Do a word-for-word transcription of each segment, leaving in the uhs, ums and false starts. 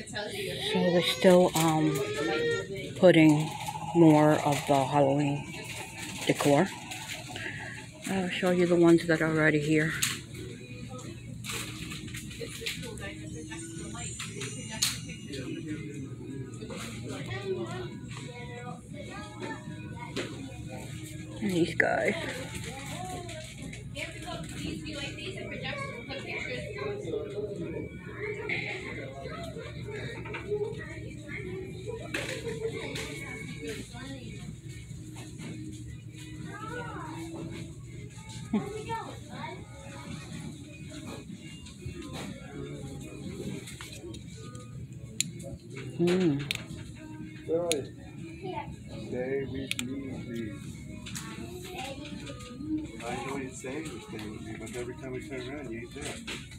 So they're still um, putting more of the Halloween decor. I'll show you the ones that are already here. And these guys. Hmm. Stay with me, please. I know you're saying you stay with me, but every time we turn around, you ain't there.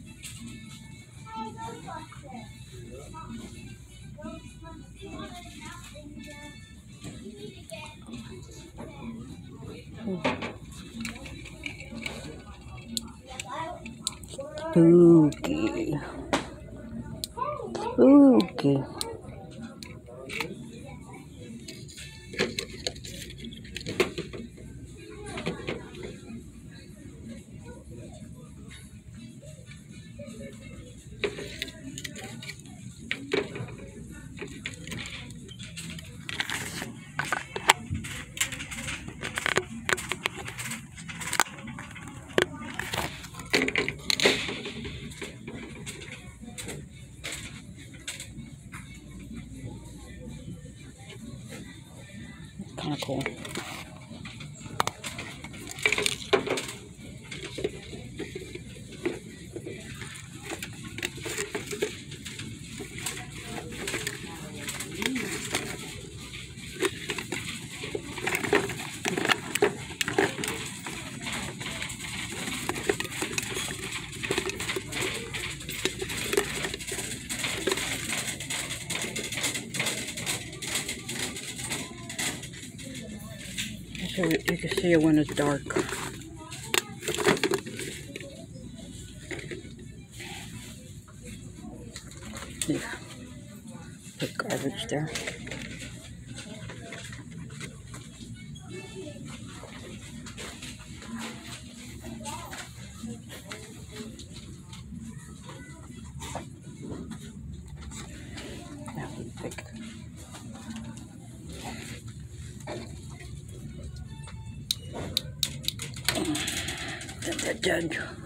Spooky. Spooky. Kind of cool. So you can see it when it's dark. Yeah. Put garbage there. That was big. Dead, dead, dead.